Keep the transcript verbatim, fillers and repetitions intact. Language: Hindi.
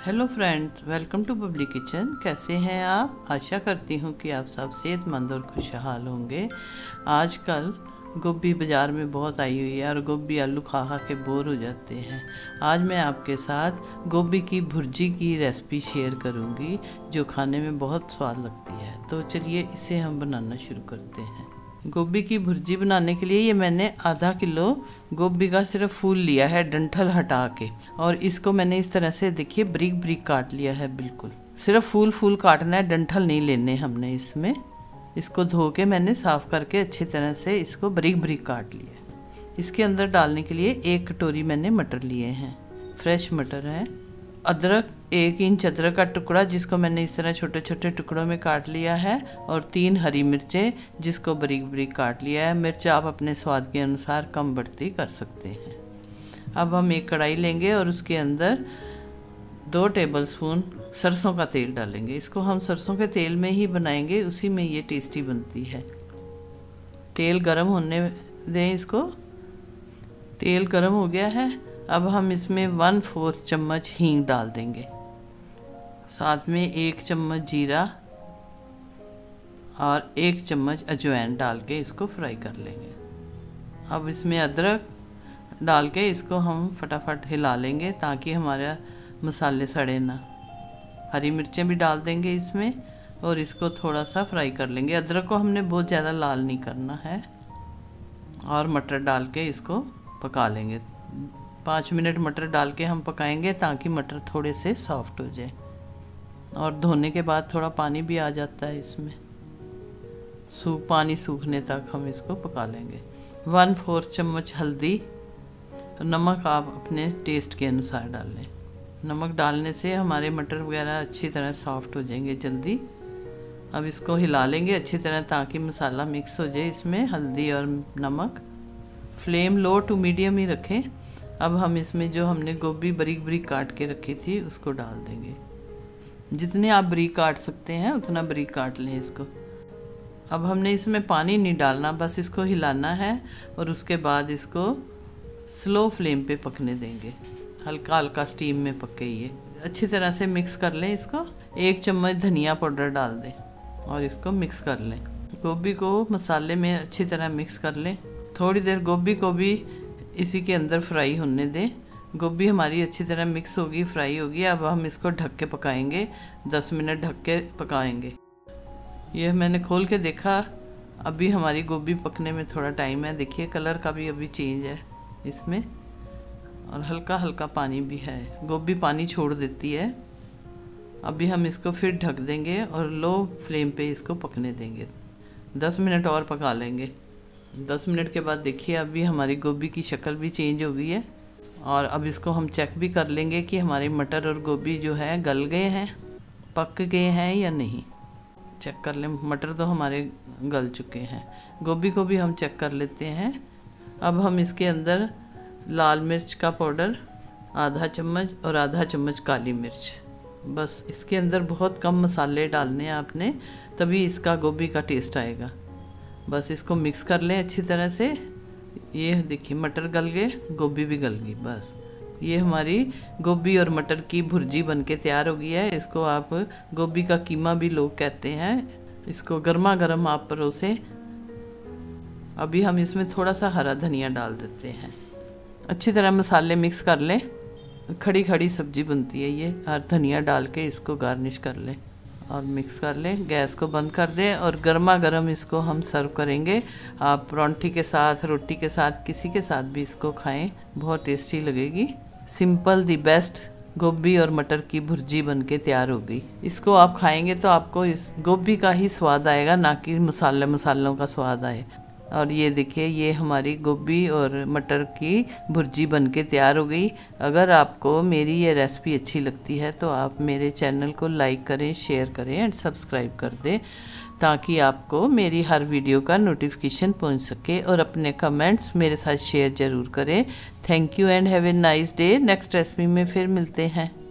Hello friends, welcome to bubbly kitchen. कैसे हैं आप? आशा करती हूँ कि आप सब सेहतमंद और खुशहाल होंगे। आजकल गोभी बाज़ार में बहुत आई हुई है और गोभी आलू खा खा के बोर हो जाते हैं। आज मैं आपके साथ गोभी की भुर्जी की रेसिपी शेयर करूँगी जो खाने में बहुत स्वाद लगती है। तो चलिए इसे हम बनाना शुरू करते हैं। गोभी की भुर्जी बनाने के लिए ये मैंने आधा किलो गोभी का सिर्फ फूल लिया है, डंठल हटा के, और इसको मैंने इस तरह से देखिए ब्रिक ब्रिक काट लिया है। बिल्कुल सिर्फ फूल फूल काटना है, डंठल नहीं लेने हमने इसमें। इसको धो के मैंने साफ़ करके अच्छी तरह से इसको ब्रिक ब्रिक काट लिया। इसके अंदर डालने के लिए एक कटोरी मैंने मटर लिए हैं, फ्रेश मटर है। अदरक, एक इंच अदरक का टुकड़ा जिसको मैंने इस तरह छोटे छोटे टुकड़ों में काट लिया है, और तीन हरी मिर्चें जिसको बारीक बारीक काट लिया है। मिर्च आप अपने स्वाद के अनुसार कम बढ़ती कर सकते हैं। अब हम एक कढ़ाई लेंगे और उसके अंदर दो टेबलस्पून सरसों का तेल डालेंगे। इसको हम सरसों के तेल में ही बनाएंगे, उसी में ये टेस्टी बनती है। तेल गरम होने दें इसको। तेल गरम हो गया है। अब हम इसमें वन फोर्थ चम्मच हींग डाल देंगे, साथ में एक चम्मच जीरा और एक चम्मच अजवाइन डाल के इसको फ्राई कर लेंगे। अब इसमें अदरक डाल के इसको हम फटाफट हिला लेंगे ताकि हमारा मसाले सड़े ना। हरी मिर्चें भी डाल देंगे इसमें और इसको थोड़ा सा फ्राई कर लेंगे। अदरक को हमने बहुत ज़्यादा लाल नहीं करना है। और मटर डाल के इसको पका लेंगे। पाँच मिनट मटर डाल के हम पकाएंगे ताकि मटर थोड़े से सॉफ्ट हो जाए। और धोने के बाद थोड़ा पानी भी आ जाता है इसमें। सूख पानी सूखने तक हम इसको पका लेंगे। वन फोर्थ चम्मच हल्दी, नमक आप अपने टेस्ट के अनुसार डाल लें। नमक डालने से हमारे मटर वगैरह अच्छी तरह सॉफ्ट हो जाएंगे जल्दी। अब इसको हिला लेंगे अच्छी तरह ताकि मसाला मिक्स हो जाए इसमें, हल्दी और नमक। फ्लेम लो टू मीडियम ही रखें। अब हम इसमें जो हमने गोभी बारीक बारीक काट के रखी थी उसको डाल देंगे। जितने आप बारीक काट सकते हैं उतना बारीक काट लें इसको। अब हमने इसमें पानी नहीं डालना, बस इसको हिलाना है और उसके बाद इसको स्लो फ्लेम पे पकने देंगे। हल्का हल्का स्टीम में पके ये अच्छी तरह से मिक्स कर लें इसको। एक चम्मच धनिया पाउडर डाल दें और इसको मिक्स कर लें। गोभी को मसाले में अच्छी तरह मिक्स कर लें। थोड़ी देर गोभी को भी इसी के अंदर फ्राई होने दें। गोभी हमारी अच्छी तरह मिक्स होगी, फ्राई होगी। अब हम इसको ढक के पकाएंगे, दस मिनट ढक के पकाएंगे। यह मैंने खोल के देखा, अभी हमारी गोभी पकने में थोड़ा टाइम है। देखिए कलर का भी अभी चेंज है इसमें, और हल्का हल्का पानी भी है। गोभी पानी छोड़ देती है। अभी हम इसको फिर ढक देंगे और लो फ्लेम पे इसको पकने देंगे। दस मिनट और पका लेंगे। दस मिनट के बाद देखिए अभी हमारी गोभी की शक्ल भी चेंज हो गई है। और अब इसको हम चेक भी कर लेंगे कि हमारे मटर और गोभी जो है गल गए हैं, पक गए हैं या नहीं। चेक कर लें। मटर तो हमारे गल चुके हैं। गोभी को भी हम चेक कर लेते हैं। अब हम इसके अंदर लाल मिर्च का पाउडर आधा चम्मच और आधा चम्मच काली मिर्च, बस इसके अंदर बहुत कम मसाले डालने हैं आपने, तभी इसका गोभी का टेस्ट आएगा। बस इसको मिक्स कर लें अच्छी तरह से। ये देखिए मटर गल गए, गोभी भी गल गई। बस ये हमारी गोभी और मटर की भुर्जी बनके तैयार हो गई है। इसको आप गोभी का कीमा भी लोग कहते हैं। इसको गर्मा गर्म आप परोसें। अभी हम इसमें थोड़ा सा हरा धनिया डाल देते हैं। अच्छी तरह मसाले मिक्स कर लें। खड़ी खड़ी सब्जी बनती है ये। हर धनिया डाल के इसको गार्निश कर लें और मिक्स कर लें। गैस को बंद कर दें और गर्मा गर्म इसको हम सर्व करेंगे। आप परांठी के साथ, रोटी के साथ, किसी के साथ भी इसको खाएं, बहुत टेस्टी लगेगी। सिंपल दी बेस्ट गोभी और मटर की भुर्जी बनके तैयार हो गई। इसको आप खाएंगे तो आपको इस गोभी का ही स्वाद आएगा, ना कि मसाले मसालों का स्वाद आए। और ये देखिए ये हमारी गोभी और मटर की भुर्जी बनके तैयार हो गई। अगर आपको मेरी ये रेसिपी अच्छी लगती है तो आप मेरे चैनल को लाइक करें, शेयर करें एंड सब्सक्राइब कर दें ताकि आपको मेरी हर वीडियो का नोटिफिकेशन पहुंच सके। और अपने कमेंट्स मेरे साथ शेयर ज़रूर करें। Thank you and have a nice day. Next recipe में फिर मिलते हैं।